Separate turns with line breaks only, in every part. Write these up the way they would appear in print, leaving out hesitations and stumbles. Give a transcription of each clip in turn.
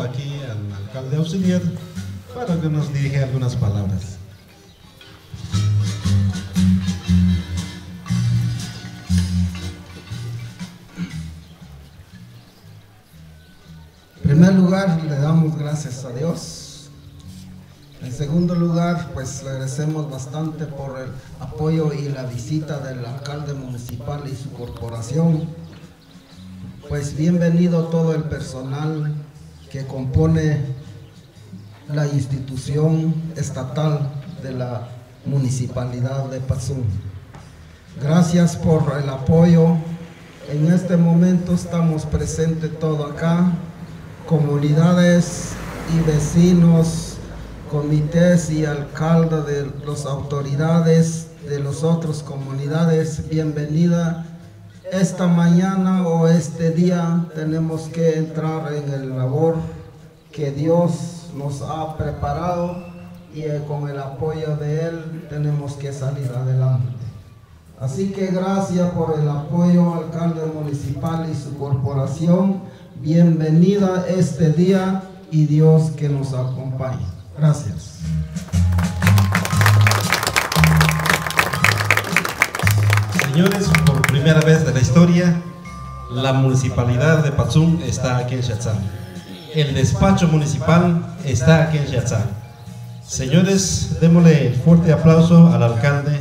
aquí al alcalde auxiliar para que nos dirija algunas palabras.
En primer lugar, le damos gracias a Dios. En segundo lugar, pues le agradecemos bastante por el apoyo y la visita del alcalde municipal y su corporación. Pues bienvenido todo el personal que compone la institución estatal de la municipalidad de Patzún. Gracias por el apoyo. En este momento estamos presentes todo acá, comunidades y vecinos, comités y alcalde de las autoridades de las otras comunidades. Bienvenida. Esta mañana o este día tenemos que entrar en el labor que Dios nos ha preparado y con el apoyo de Él tenemos que salir adelante. Así que gracias por el apoyo, alcalde municipal y su corporación. Bienvenida este día y Dios que nos acompañe. Gracias.
Señores, por primera vez de la historia, la municipalidad de Patzún está aquí en Xatzán. El despacho municipal está aquí en Xatzán. Señores, démosle fuerte aplauso al alcalde.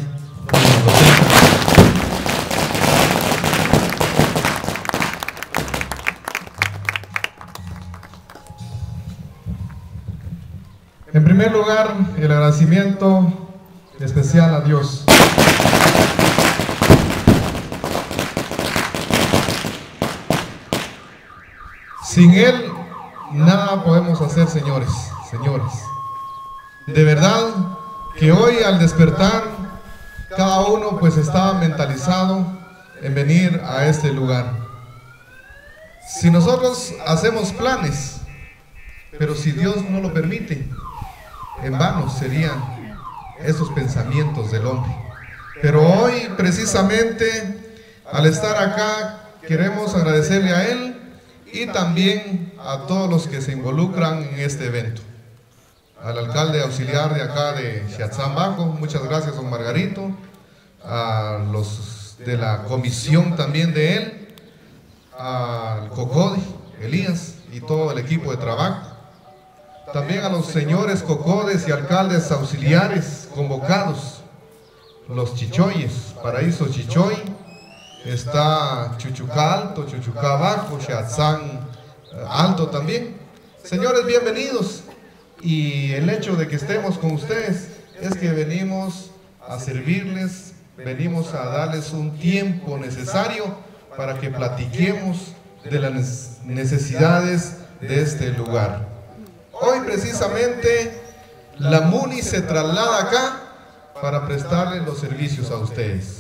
En primer lugar, el agradecimiento especial a Dios. Sin Él, nada podemos hacer, señores, señoras. De verdad que hoy al despertar, cada uno pues estaba mentalizado en venir a este lugar. Si nosotros hacemos planes, pero si Dios no lo permite, en vano serían esos pensamientos del hombre. Pero hoy precisamente al estar acá queremos agradecerle a Él y también a todos los que se involucran en este evento. Al alcalde auxiliar de acá de Xatzán Bajo, muchas gracias don Margarito, a los de la comisión también de él, al Cocode, Elías y todo el equipo de trabajo. También a los señores Cocodes y alcaldes auxiliares convocados, los Chichoyes, Paraíso Chichoy, está Chuchuca Alto, Chuchuca Bajo, Xatzán Alto también. Señores, bienvenidos. Y el hecho de que estemos con ustedes es que venimos a servirles, venimos a darles un tiempo necesario para que platiquemos de las necesidades de este lugar. Hoy precisamente la MUNI se traslada acá para prestarle los servicios a ustedes.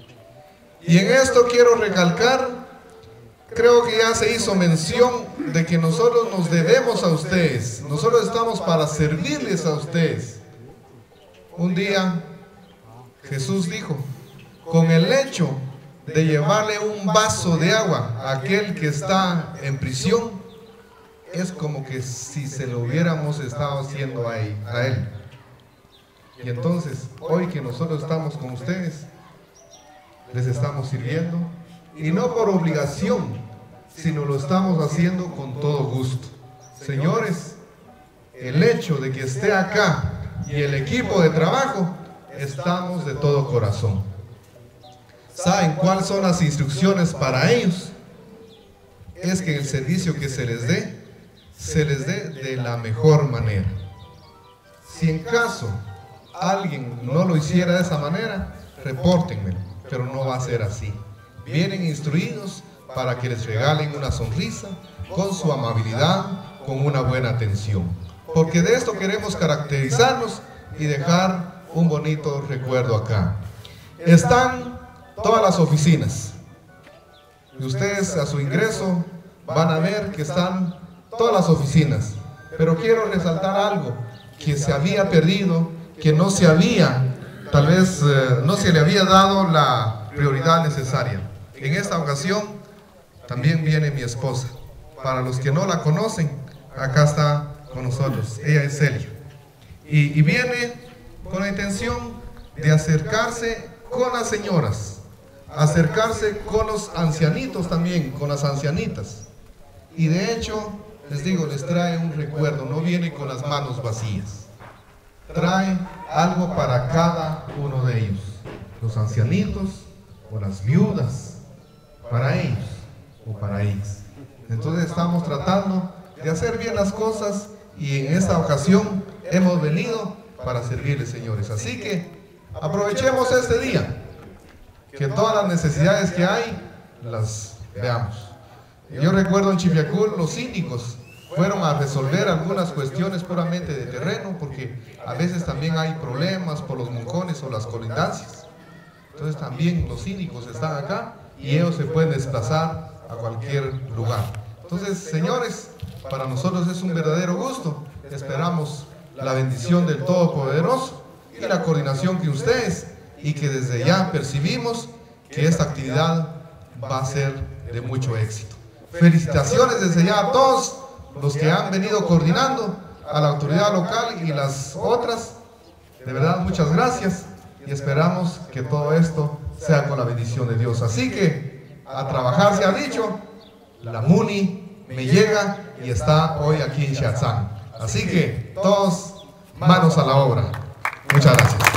Y en esto quiero recalcar, creo que ya se hizo mención de que nosotros nos debemos a ustedes. Nosotros estamos para servirles a ustedes. Un día Jesús dijo, con el hecho de llevarle un vaso de agua a aquel que está en prisión, es como que si se lo hubiéramos estado haciendo a él. Y entonces, hoy que nosotros estamos con ustedes, les estamos sirviendo, y no por obligación, sino lo estamos haciendo con todo gusto. Señores, el hecho de que esté acá y el equipo de trabajo, estamos de todo corazón. ¿Saben cuáles son las instrucciones para ellos? Es que el servicio que se les dé de la mejor manera. Si en caso alguien no lo hiciera de esa manera, repórtenmelo, pero no va a ser así. Vienen instruidos para que les regalen una sonrisa, con su amabilidad, con una buena atención. Porque de esto queremos caracterizarnos y dejar un bonito recuerdo acá. Están todas las oficinas. Y ustedes a su ingreso van a ver que están todas las oficinas. Pero quiero resaltar algo que se había perdido, que no se había, tal vez no se le había dado la prioridad necesaria. En esta ocasión también viene mi esposa. Para los que no la conocen, acá está con nosotros. Ella es Celia. Y viene con la intención de acercarse con las señoras, acercarse con los ancianitos también, con las ancianitas. Y de hecho, les digo, les trae un recuerdo, no viene con las manos vacías. Trae algo para cada uno de ellos, los ancianitos o las viudas, para ellos o para ellas. Entonces estamos tratando de hacer bien las cosas y en esta ocasión hemos venido para servirles, señores. Así que aprovechemos este día, que todas las necesidades que hay las veamos. Yo recuerdo en Chipiacul los síndicos fueron a resolver algunas cuestiones puramente de terreno, porque a veces también hay problemas por los moncones o las colindancias. Entonces también los síndicos están acá y ellos se pueden desplazar a cualquier lugar. Entonces, señores, para nosotros es un verdadero gusto. Esperamos la bendición del Todopoderoso y la coordinación que ustedes, y que desde ya percibimos que esta actividad va a ser de mucho éxito. Felicitaciones desde ya a todos los que han venido coordinando, a la autoridad local y las otras. De verdad, muchas gracias y esperamos que todo esto sea con la bendición de Dios. Así que a trabajar se ha dicho, la MUNI me llega y está hoy aquí en Xatzán. Así que todos manos a la obra. Muchas gracias.